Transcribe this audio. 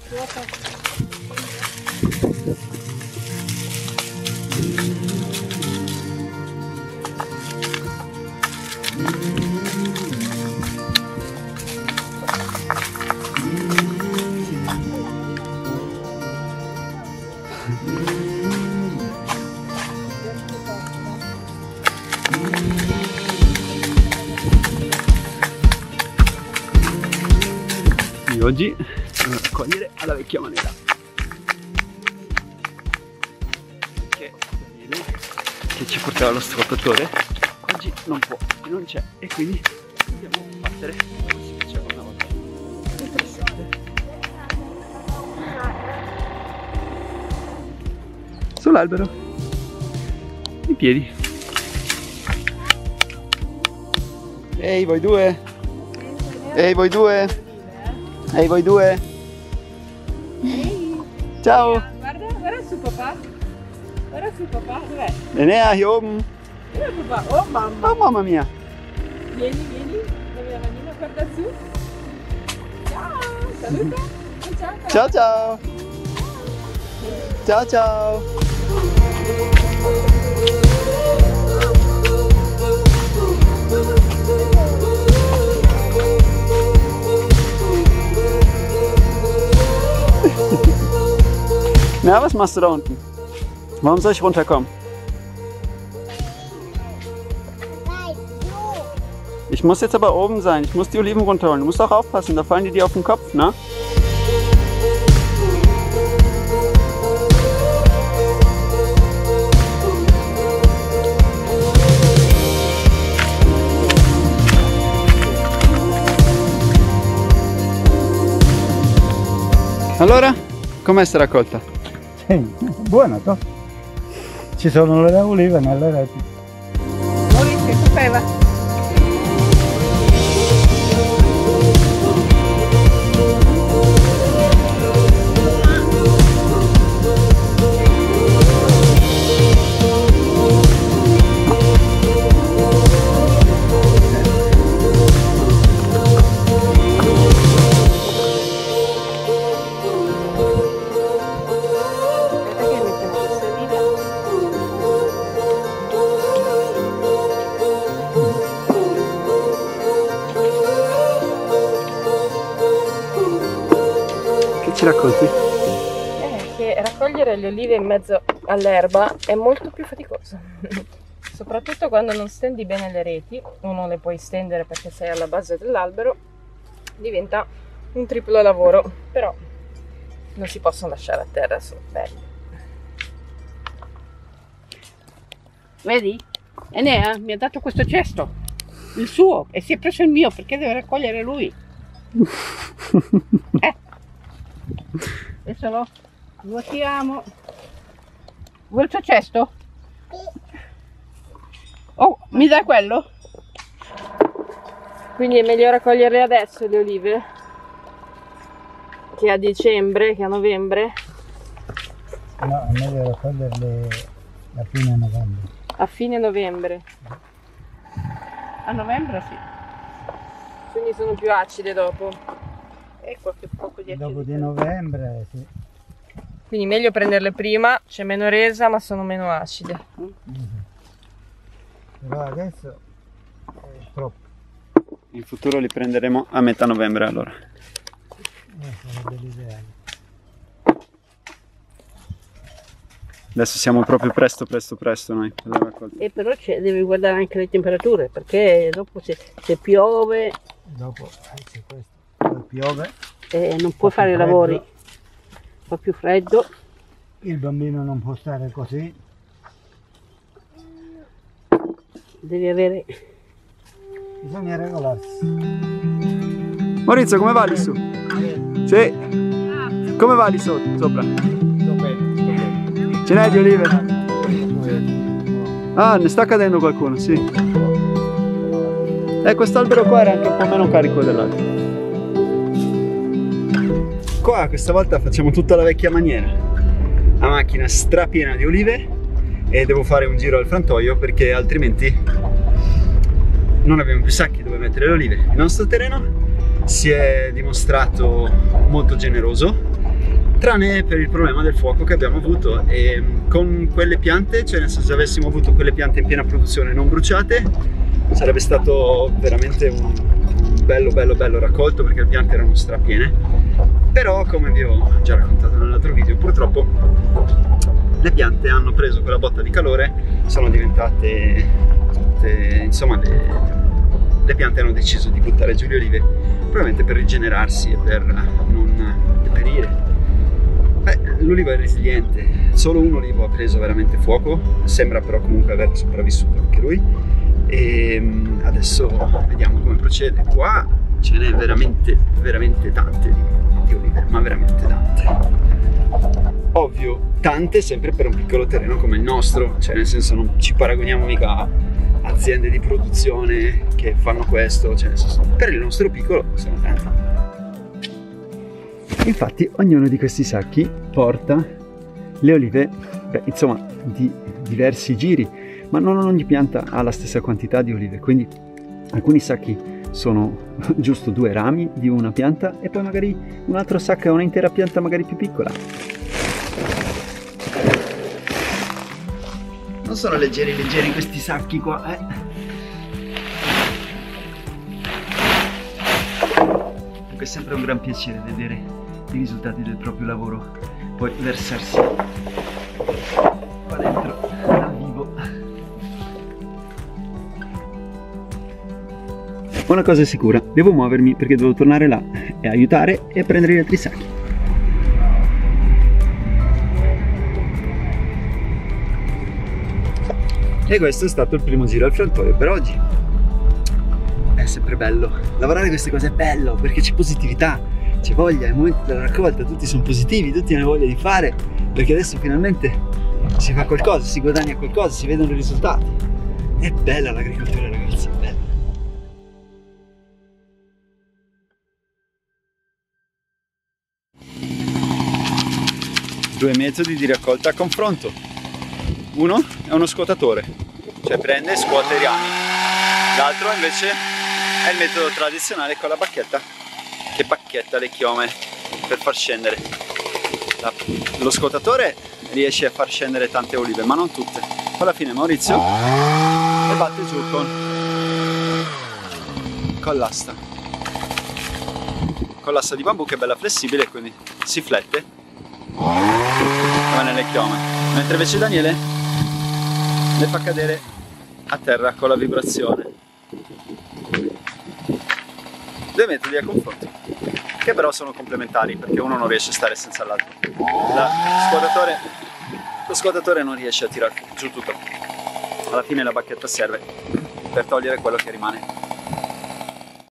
Oggi andiamo a raccogliere alla vecchia maniera, che ci portava lo sfruttatore oggi non può, non c'è, e quindi dobbiamo battere come si faceva una volta. Interessante. Sull'albero, i piedi. Ehi voi due, ehi voi due. Ehi voi due! Ehi! Ciao! Guarda, guarda su papà! Guarda su papà, dov'è? Enea, hier oben! Guarda papà! Oh mamma! Oh mamma mia! Vieni, vieni! La mia manina guarda su! Ciao! Saluta! Ciao ciao! Ciao ciao! Na, was machst du da unten? Warum soll ich runterkommen? Ich muss jetzt aber oben sein. Ich muss die Oliven runterholen. Du musst auch aufpassen, da fallen die dir auf den Kopf, ne? Allora, com'è sta raccolta? Sì, buona, to? Ci sono le olive nelle reti. Olive che sapeva? Ci racconti? Che raccogliere le olive in mezzo all'erba è molto più faticoso. Soprattutto quando non stendi bene le reti, o non le puoi stendere perché sei alla base dell'albero, diventa un triplo lavoro, però non si possono lasciare a terra, sono belli. Vedi? Enea mi ha dato questo cesto, il suo, e si è preso il mio perché deve raccogliere lui. Adesso lo nuotiamo. Vuoi il suo cesto? Oh, mi dai quello? Quindi è meglio raccoglierle adesso le olive che a dicembre, che a novembre? No, è meglio raccoglierle a fine novembre. A fine novembre. A novembre sì. Quindi sono più acide dopo. E qualche poco di Dopo di acidità. novembre, sì. Quindi meglio prenderle prima, c'è meno resa ma sono meno acide. Però adesso è troppo. In futuro li prenderemo a metà novembre allora. Sarebbe l'ideale. Adesso siamo proprio presto noi per la raccolta. E però devi guardare anche le temperature, perché dopo se piove Dopo c'è questo. Poi piove. non puoi fare i lavori. Fa più freddo. Il bambino non può stare così. Devi avere... Bisogna regolarsi. Maurizio, come va lì su? Sì. Come va lì sopra? Ce n'hai di olive? Ah, ne sta cadendo qualcuno, sì. Quest'albero qua era anche un po' meno carico dell'altro. Qua questa volta facciamo tutta la vecchia maniera. La macchina strapiena di olive e devo fare un giro al frantoio perché altrimenti non abbiamo più sacchi dove mettere le olive. Il nostro terreno si è dimostrato molto generoso tranne per il problema del fuoco che abbiamo avuto. E con quelle piante, cioè nel senso, se avessimo avuto quelle piante in piena produzione non bruciate, sarebbe stato veramente un bello raccolto, perché le piante erano strapiene. Però, come vi ho già raccontato nell'altro video, purtroppo le piante hanno preso quella botta di calore, sono diventate tutte, insomma, le piante hanno deciso di buttare giù le olive, probabilmente per rigenerarsi e per non deperire. Beh, l'olivo è resiliente, solo un olivo ha preso veramente fuoco, sembra però comunque aver sopravvissuto anche lui, e adesso vediamo come procede. Qua ce n'è veramente tante di olive, ma veramente tante. Ovvio, tante sempre per un piccolo terreno come il nostro, cioè nel senso non ci paragoniamo mica a aziende di produzione che fanno questo, cioè nel senso, per il nostro piccolo sono tanti. Infatti ognuno di questi sacchi porta le olive, insomma, di diversi giri, ma non ogni pianta ha la stessa quantità di olive, quindi alcuni sacchi sono giusto 2 rami di una pianta e poi magari un altro sacco è un'intera pianta magari più piccola. Non sono leggeri questi sacchi qua, eh. È sempre un gran piacere vedere i risultati del proprio lavoro, poi versarsi qua dentro dal vivo. Una cosa è sicura, devo muovermi perché devo tornare là e aiutare e prendere gli altri sacchi. E questo è stato il primo giro al frantoio per oggi. È sempre bello, lavorare queste cose è bello perché c'è positività, c'è voglia, nel momento della raccolta tutti sono positivi, tutti hanno voglia di fare, perché adesso finalmente si fa qualcosa, si guadagna qualcosa, si vedono i risultati. È bella l'agricoltura, ragazzi, è bella. Due metodi di raccolta a confronto. Uno è uno scuotatore, cioè prende e scuote i rami. L'altro invece è il metodo tradizionale con la bacchetta, che bacchetta le chiome per far scendere. Lo scuotatore riesce a far scendere tante olive, ma non tutte. Alla fine Maurizio le batte giù con l'asta. Con l'asta di bambù che è bella flessibile, quindi si flette come nelle chiome. Mentre invece Daniele le fa cadere a terra con la vibrazione. Due metodi a confronto, che però sono complementari perché uno non riesce a stare senza l'altro. Lo scuotatore non riesce a tirare giù tutto. Alla fine la bacchetta serve per togliere quello che rimane.